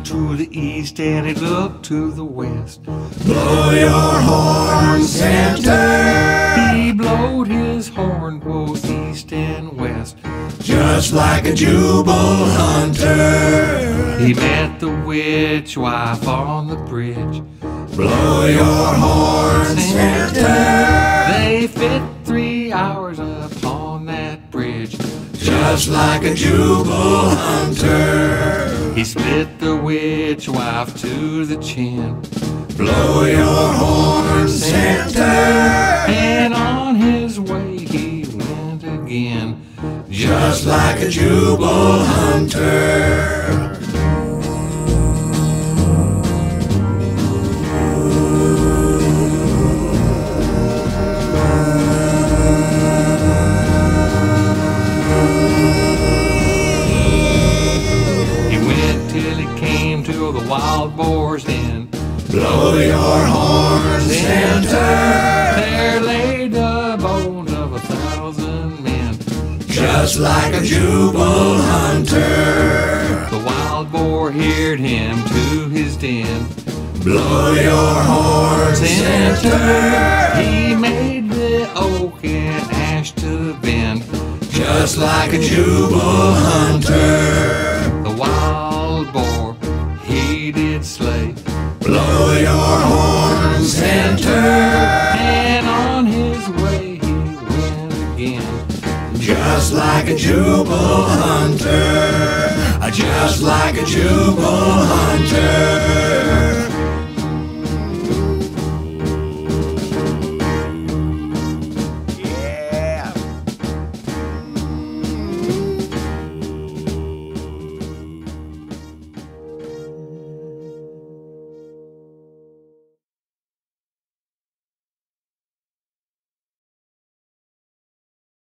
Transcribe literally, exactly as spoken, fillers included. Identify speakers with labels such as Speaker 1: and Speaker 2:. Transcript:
Speaker 1: to the east and he looked to the west.
Speaker 2: Blow your horn, Santa.
Speaker 1: He blowed his horn both east and west,
Speaker 2: just like a Jubal hunter.
Speaker 1: He met the witch wife on the bridge.
Speaker 2: Blow your horn, Santa.
Speaker 1: They fit three hours upon that bridge,
Speaker 2: just like a Jubal hunter.
Speaker 1: He split the witch wife to the chin.
Speaker 2: Blow your horn, Santa.
Speaker 1: And on his way he went again,
Speaker 2: just like a Jubal hunter.
Speaker 1: To the wild boar's den.
Speaker 2: Blow your horn, Santa.
Speaker 1: There lay the bones of a thousand men,
Speaker 2: just like a Jubal hunter.
Speaker 1: The wild boar heard him to his den.
Speaker 2: Blow your horn, Santa.
Speaker 1: He made the oak and ash to bend,
Speaker 2: just like a Jubal hunter.
Speaker 1: The wild boar he did slay.
Speaker 2: Blow your horn, Santa.
Speaker 1: And on his way he went again,
Speaker 2: just like a Jubal hunter. Just like a Jubal hunter.